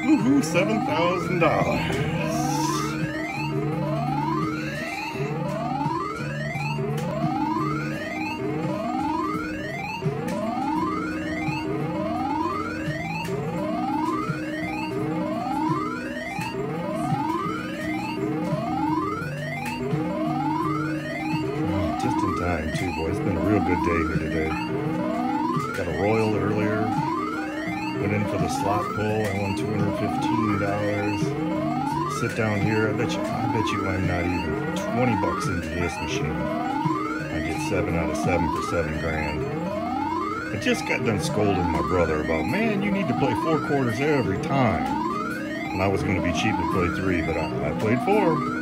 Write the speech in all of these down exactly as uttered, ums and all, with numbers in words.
Woohoo, seven thousand dollars. Just in time too, boy. It's been a real good day here today. Got a royal earlier. Went in for the slot pull. I won two hundred fifteen dollars. Sit down here. I bet you. I bet you I'm not even twenty bucks into this machine. I get seven out of seven for seven grand. I just got done scolding my brother about, man, you need to play four quarters every time. And I was going to be cheap and play three, but I, I played four.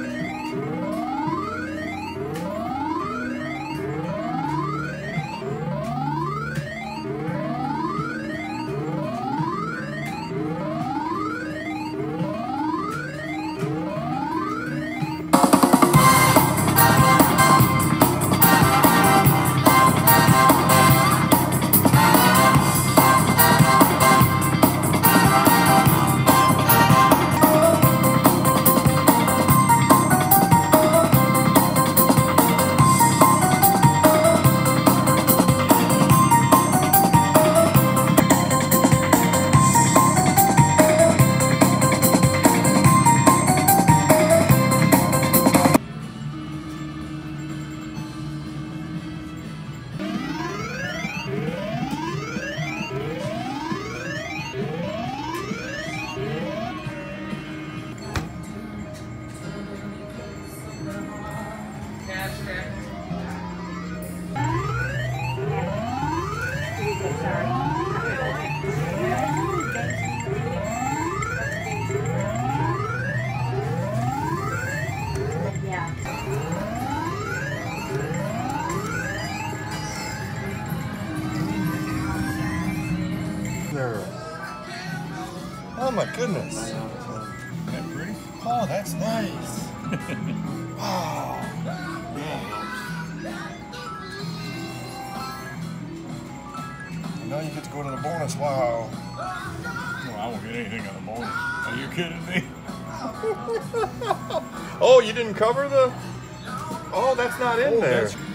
Oh my goodness. Isn't that pretty? Oh, that's nice. Wow. Now you get to go to the bonus. Wow. No, I won't get anything on the bonus. Are you kidding me? Oh, you didn't cover the... Oh, that's not in Oh, there. that's